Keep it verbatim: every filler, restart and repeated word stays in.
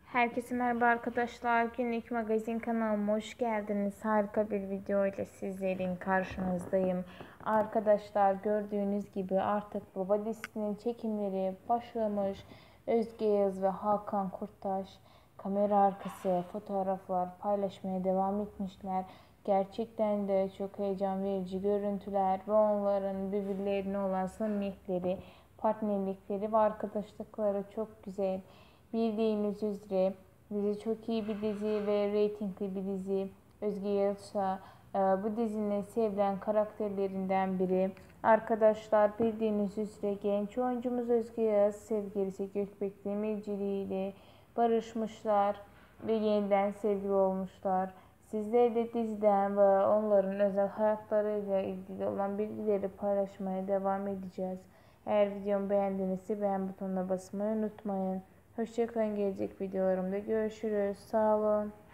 Herkese merhaba arkadaşlar. Günlük magazin kanalıma hoş geldiniz. Harika bir video ile sizlerin karşınızdayım. Arkadaşlar gördüğünüz gibi artık Baba dizisinin çekimleri başlamış. Özge Yağız ve Hakan Kurttaş kamera arkası fotoğraflar paylaşmaya devam etmişler. Gerçekten de çok heyecan verici görüntüler ve onların birbirlerine olan samimiyetleri, partnerlikleri ve arkadaşlıkları çok güzel. Bildiğiniz üzere dizi çok iyi bir dizi ve reytingli bir dizi. Özge Yağız e, bu dizinin sevilen karakterlerinden biri. Arkadaşlar bildiğiniz üzere genç oyuncumuz Özge Yağız sevgilisi Gökbek Demirci ile barışmışlar ve yeniden sevgili olmuşlar. Sizler de diziden ve onların özel hayatlarıyla ilgili olan bilgileri paylaşmaya devam edeceğiz. Eğer videomu beğendinizse beğen butonuna basmayı unutmayın. Hoşçakalın, gelecek videolarımda görüşürüz. Sağ olun.